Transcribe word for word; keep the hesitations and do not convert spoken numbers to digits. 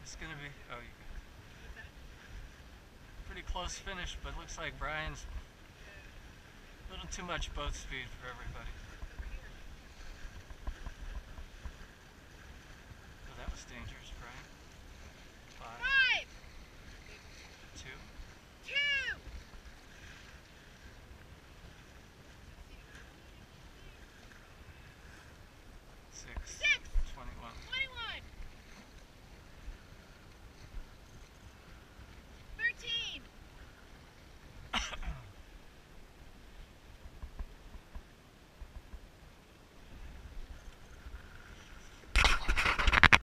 It's gonna be, oh, you pretty close finish, but looks like Brian's a little too much boat speed for everybody. Oh, that was dangerous, Brian. Five.